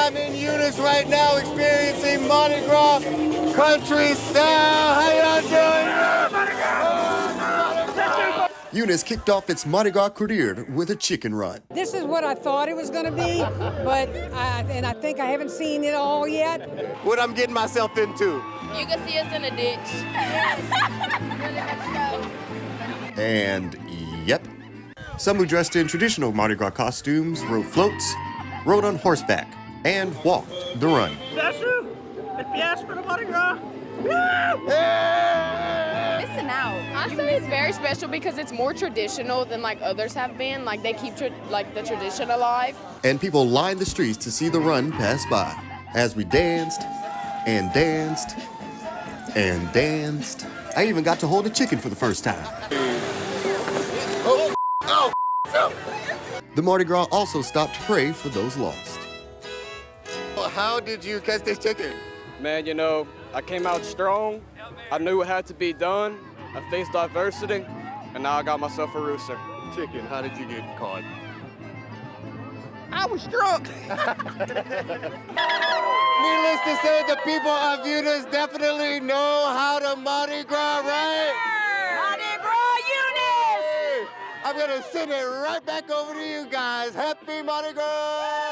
I'm in Eunice right now experiencing Mardi Gras country style. How y'all doing? Eunice kicked off its Mardi Gras Courir with a chicken run. This is what I thought it was going to be, but I think I haven't seen it all yet. What I'm getting myself into. You can see us in a ditch. And yep, some who dressed in traditional Mardi Gras costumes rode floats, rode on horseback, and walked the run. Missing out. Honestly, it's very special because it's more traditional than like others have been. Like they keep the tradition alive. And people lined the streets to see the run pass by as we danced and danced and danced. I even got to hold a chicken for the first time. The Mardi Gras also stopped to pray for those lost. How did you catch this chicken? Man, you know, I came out strong. I knew it had to be done. I faced adversity, and now I got myself a rooster. Chicken, how did you get caught? I was drunk. Needless to say, the people of Eunice definitely know how to Mardi Gras, right? Mardi Gras Eunice! I'm gonna send it right back over to you guys. Happy Mardi Gras!